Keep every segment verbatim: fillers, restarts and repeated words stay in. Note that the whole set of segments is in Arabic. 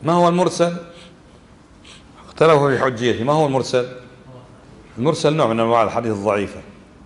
ما هو المرسل؟ اختلفوا في حجيته. ما هو المرسل؟ المرسل نوع من أنواع الحديث الضعيفة،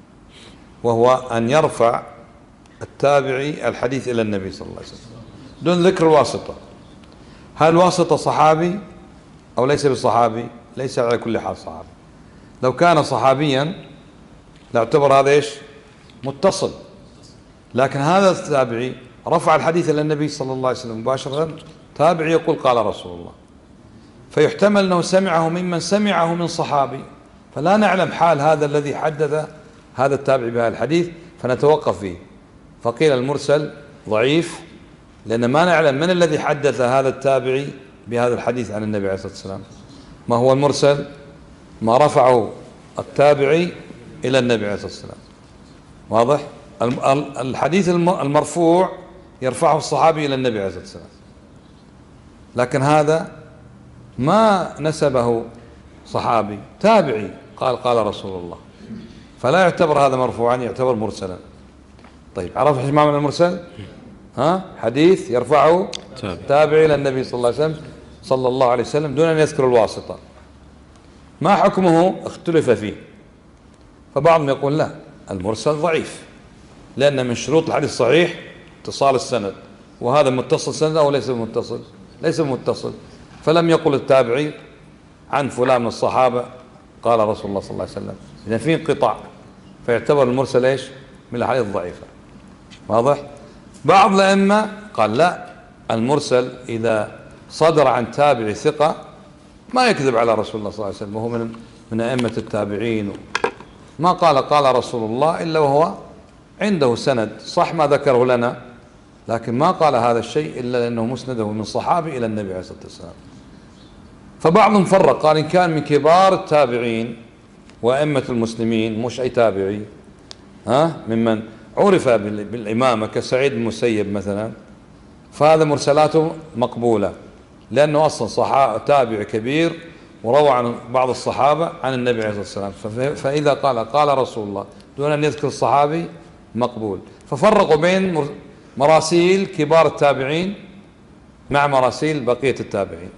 وهو أن يرفع التابعي الحديث إلى النبي صلى الله عليه وسلم دون ذكر الواسطة. هل الواسطة صحابي أو ليس بصحابي؟ ليس على كل حال صحابي. لو كان صحابيا لاعتبر هذا إيش؟ متصل. لكن هذا التابعي رفع الحديث إلى النبي صلى الله عليه وسلم مباشرة، تابعي يقول قال رسول الله، فيحتمل أنه سمعه ممن سمعه من صحابي، فلا نعلم حال هذا الذي حدث هذا التابعي بهذا الحديث فنتوقف فيه. فقيل المرسل ضعيف لأن ما نعلم من الذي حدث هذا التابعي بهذا الحديث عن النبي عليه الصلاة والسلام. ما هو المرسل؟ ما رفعه التابعي إلى النبي عليه الصلاة والسلام. واضح؟ الحديث المرفوع يرفعه الصحابي إلى النبي عليه الصلاة والسلام، لكن هذا ما نسبه صحابي، تابعي قال قال رسول الله، فلا يعتبر هذا مرفوعا، يعتبر مرسلا. طيب عرفت ايش معنى المرسل؟ ها؟ حديث يرفعه تابعي إلى النبي صلى الله عليه وسلم صلى الله عليه وسلم دون أن يذكر الواسطة. ما حكمه؟ اختلف فيه، فبعضهم يقول لا، المرسل ضعيف لأن من شروط الحديث الصحيح اتصال السند، وهذا متصل سند أو ليس متصل؟ ليس متصل، فلم يقل التابعي عن فلان من الصحابة قال رسول الله صلى الله عليه وسلم، إذا في انقطاع، فيعتبر المرسل ايش؟ من الأحاديث الضعيفة. واضح؟ بعض الأئمة قال لا، المرسل إذا صدر عن تابع ثقة ما يكذب على رسول الله صلى الله عليه وسلم، وهو من من أئمة التابعين، ما قال قال رسول الله إلا وهو عنده سند صح ما ذكره لنا، لكن ما قال هذا الشيء إلا لأنه مسنده من صحابي إلى النبي عليه الصلاة والسلام. فبعضهم فرق، قال إن كان من كبار التابعين وأئمة المسلمين مش أي تابعي، ها، ممن عرف بالإمامة كسعيد بن المسيب مثلا، فهذا مرسلاته مقبولة لأنه أصلا صحابي تابع كبير وروى عن بعض الصحابة عن النبي عليه الصلاة والسلام، فإذا قال قال رسول الله دون أن يذكر الصحابي مقبول. ففرقوا بين مراسيل كبار التابعين مع مراسيل بقية التابعين.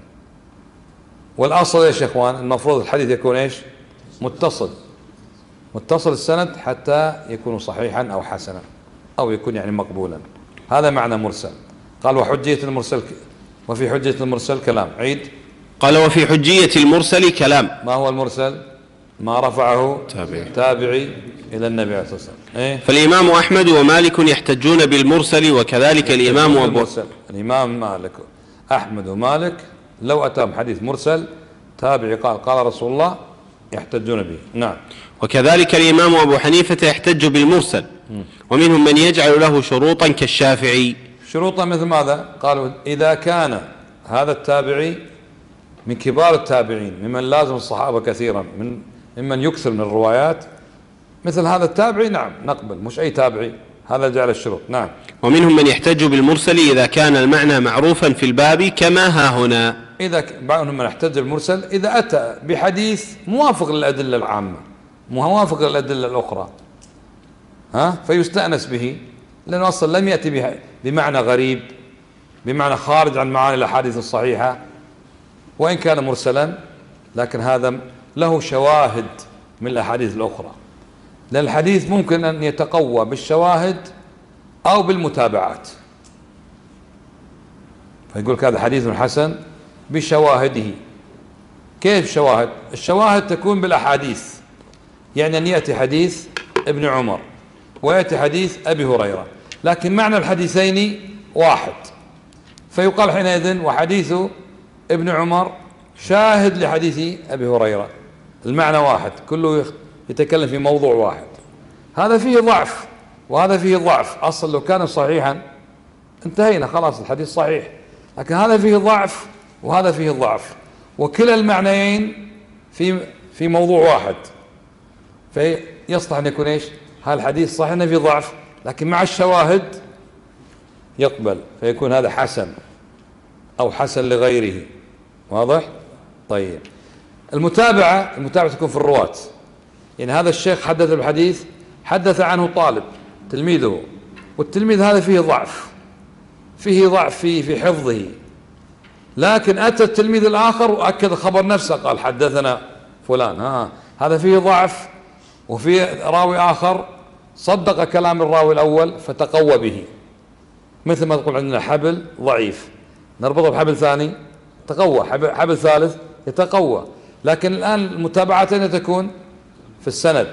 والأصل ايش يا اخوان؟ المفروض الحديث يكون ايش؟ متصل، متصل السند حتى يكون صحيحا أو حسنا أو يكون يعني مقبولا. هذا معنى مرسل. قال وحجية المرسل، وفي حجية المرسل كلام. عيد. قال وفي حجية المرسل كلام. ما هو المرسل؟ ما رفعه تابعي, تابعي إلى النبي عليه الصلاة والسلام. إيه؟ فالإمام أحمد ومالك يحتجون بالمرسل، وكذلك الإمام أبو الإمام مالك أحمد ومالك لو أتاهم حديث مرسل تابعي قال قال رسول الله يحتجون به. نعم. وكذلك الإمام أبو حنيفة يحتج بالمرسل، ومنهم من يجعل له شروطا كالشافعي. شروطا مثل ماذا؟ قالوا إذا كان هذا التابعي من كبار التابعين ممن لازم الصحابة كثيرا، من ممن يكثر من الروايات، مثل هذا التابعي نعم نقبل، مش أي تابعي، هذا جعل الشروط. نعم. ومنهم من يحتج بالمرسل إذا كان المعنى معروفا في الباب كما ها هنا. إذا بعضهم من يحتج بالمرسل إذا أتى بحديث موافق للأدلة العامة، موافق للأدلة الأخرى، ها، فيستأنس به، لأنه أصلا لم يأتي بمعنى غريب، بمعنى خارج عن معاني الأحاديث الصحيحة، وإن كان مرسلا لكن هذا له شواهد من الأحاديث الأخرى، لأن الحديث ممكن أن يتقوى بالشواهد أو بالمتابعات. فيقول هذا حديث حسن بشواهده. كيف شواهد؟ الشواهد تكون بالأحاديث، يعني أن يأتي حديث ابن عمر ويأتي حديث أبي هريرة، لكن معنى الحديثين واحد، فيقال حينئذ وحديث ابن عمر شاهد لحديث أبي هريرة، المعنى واحد، كله يتكلم في موضوع واحد. هذا فيه ضعف وهذا فيه ضعف، أصلا لو كان صحيحا انتهينا خلاص الحديث صحيح، لكن هذا فيه ضعف وهذا فيه ضعف، وكلا المعنيين في في موضوع واحد، فيصلح أن يكون إيش؟ هذا الحديث صحيح أنه فيه ضعف، لكن مع الشواهد يقبل، فيكون هذا حسن أو حسن لغيره. واضح؟ طيب. المتابعة، المتابعة تكون في الرواة، يعني هذا الشيخ حدث الحديث، حدث عنه طالب تلميذه، والتلميذ هذا فيه ضعف، فيه ضعف في في حفظه، لكن أتى التلميذ الآخر وأكد خبر نفسه، قال حدثنا فلان، ها هذا فيه ضعف، وفيه راوي آخر صدق كلام الراوي الأول فتقوى به، مثل ما تقول عندنا حبل ضعيف نربطه بحبل ثاني تقوى، حبل, حبل ثالث يتقوى. لكن الآن المتابعتين تكون في السند،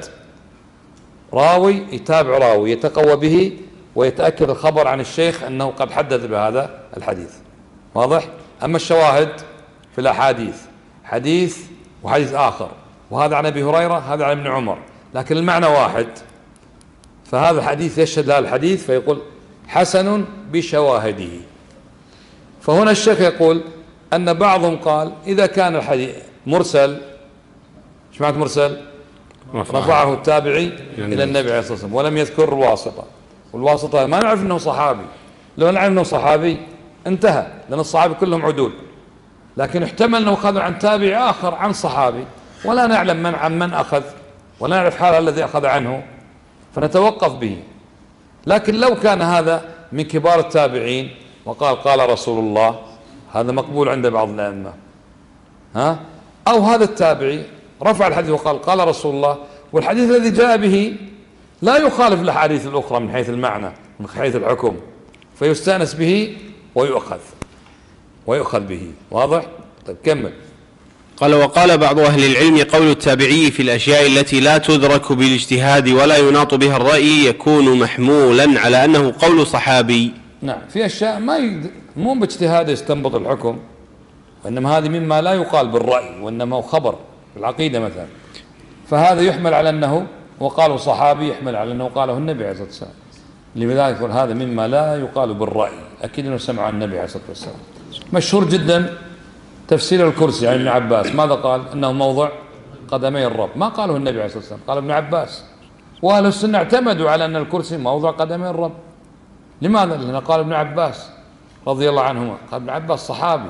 راوي يتابع راوي يتقوى به ويتأكد الخبر عن الشيخ أنه قد حدث بهذا الحديث، واضح؟ أما الشواهد في الأحاديث حديث وحديث آخر، وهذا عن أبي هريرة هذا عن ابن عمر، لكن المعنى واحد، فهذا الحديث يشهد هذا الحديث فيقول حسن بشواهده. فهنا الشيخ يقول أن بعضهم قال إذا كان الحديث مرسل، ايش معنى مرسل؟ رفعه التابعي إلى النبي عليه الصلاة والسلام ولم يذكر الواسطة، والواسطة ما نعرف أنه صحابي، لو نعرف أنه صحابي انتهى، لأن الصحابي كلهم عدول، لكن احتمل أنه أخذ عن تابع آخر عن صحابي ولا نعلم من عن من أخذ ولا نعرف حال الذي أخذ عنه فنتوقف به. لكن لو كان هذا من كبار التابعين وقال قال رسول الله، هذا مقبول عند بعض الأئمة، ها؟ أو هذا التابعي رفع الحديث وقال قال رسول الله، والحديث الذي جاء به لا يخالف الأحاديث الأخرى من حيث المعنى من حيث الحكم، فيستأنس به ويؤخذ ويؤخذ به، واضح؟ طيب كمل. قال وقال بعض أهل العلم قول التابعي في الأشياء التي لا تدرك بالاجتهاد ولا يناط بها الرأي يكون محمولا على أنه قول صحابي. نعم، في أشياء ما يد... مو باجتهاد يستنبط الحكم، وإنما هذه مما لا يقال بالرأي وإنما هو خبر في العقيدة مثلا، فهذا يحمل على أنه وقاله صحابي، يحمل على أنه قاله النبي عليه الصلاة والسلام، لذلك يقول هذا مما لا يقال بالرأي، أكيد أنه سمع النبي عليه الصلاة والسلام. مشهور جدا تفسير الكرسي عن ابن عباس، ماذا قال؟ أنه موضع قدمي الرب، ما قاله النبي عليه الصلاة والسلام، قال ابن عباس، وأهل السنة اعتمدوا على أن الكرسي موضع قدمي الرب. لماذا؟ لأنه قال ابن عباس رضي الله عنهما، قال ابن عباس صحابي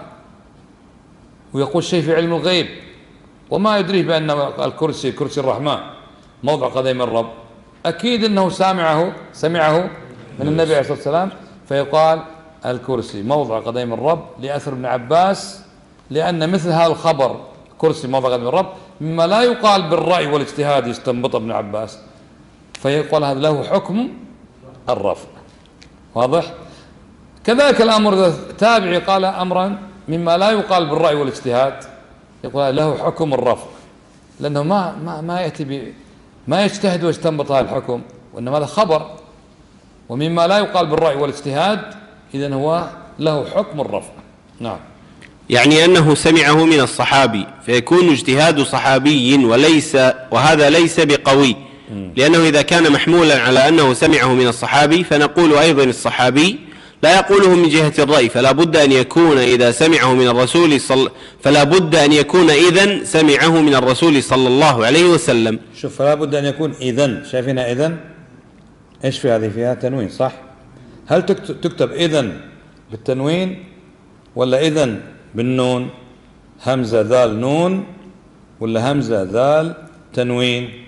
ويقول شيء في علم الغيب وما يدريه بأن الكرسي كرسي الرحمن موضع قدمي الرب، أكيد أنه سامعه سمعه من النبي عليه الصلاة والسلام، فيقال الكرسي موضع قدمي الرب لأثر ابن عباس، لأن مثل هذا الخبر كرسي موضع قدمي الرب مما لا يقال بالرأي والاجتهاد يستنبط ابن عباس، فيقول هذا له حكم الرفع، واضح؟ كذلك الأمر إذا تابعي قال أمرا مما لا يقال بالرأي والاجتهاد يقول له حكم الرفع، لأنه ما ما ما يأتي ب ما يجتهد ويستنبط هذا الحكم، وإنما هذا خبر ومما لا يقال بالرأي والاجتهاد، إذن هو له حكم الرفع. نعم، يعني أنه سمعه من الصحابي فيكون اجتهاد صحابي وليس، وهذا ليس بقوي، لأنه إذا كان محمولا على أنه سمعه من الصحابي فنقول أيضا الصحابي لا يقوله من جهة الرأي، فلا بد أن يكون إذا سمعه من الرسول صل فلا بد أن يكون إذن سمعه من الرسول صلى الله عليه وسلم. شوف، فلا بد أن يكون إذن، شايفينها إذن؟ إيش في هذه؟ فيها تنوين صح؟ هل تكتب إذن بالتنوين ولا إذن بالنون؟ همزة ذال نون ولا همزة ذال تنوين؟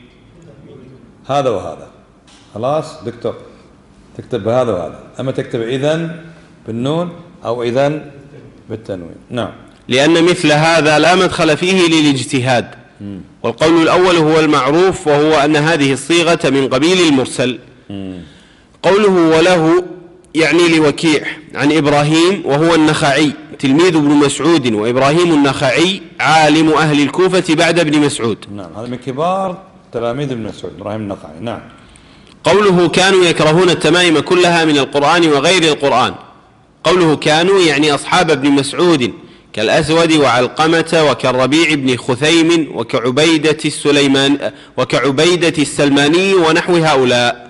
هذا وهذا، خلاص دكتور تكتب بهذا وهذا، أما تكتب إذن بالنون أو إذن بالتنوين. نعم، لأن مثل هذا لا مدخل فيه للاجتهاد. م. والقول الأول هو المعروف، وهو أن هذه الصيغة من قبيل المرسل. م. قوله وله يعني لوكيع عن إبراهيم وهو النخعي تلميذ ابن مسعود، وإبراهيم النخعي عالم أهل الكوفة بعد ابن مسعود. نعم، هذا من كبار تلاميذ ابن مسعود إبراهيم النخعي. نعم. قوله كانوا يكرهون التمائم كلها من القرآن وغير القرآن، قوله كانوا يعني أصحاب ابن مسعود كالأسود وعلقمة وكالربيع بن خثيم وكعبيدة السليمان وكعبيدة السلماني ونحو هؤلاء.